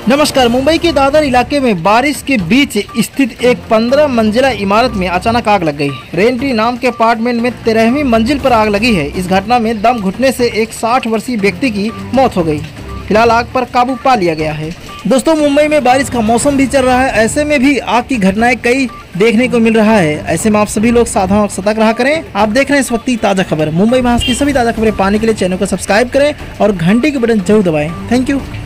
नमस्कार। मुंबई के दादर इलाके में बारिश के बीच स्थित एक 15 मंजिला इमारत में अचानक आग लग गई। रेंट्री नाम के अपार्टमेंट में 13वीं मंजिल पर आग लगी है। इस घटना में दम घुटने से एक 60 वर्षीय व्यक्ति की मौत हो गई। फिलहाल आग पर काबू पा लिया गया है। दोस्तों, मुंबई में बारिश का मौसम भी चल रहा है, ऐसे में भी आग की घटनाएं कई देखने को मिल रहा है। ऐसे में आप सभी लोग सावधान और सतर्क रहा करें। आप देख रहे हैं इस वक्त की ताज़ा खबर। मुंबई महाराष्ट्र की सभी ताज़ा खबरें पाने के लिए चैनल को सब्सक्राइब करें और घंटी के बटन जरूर दबाएं। Thank you.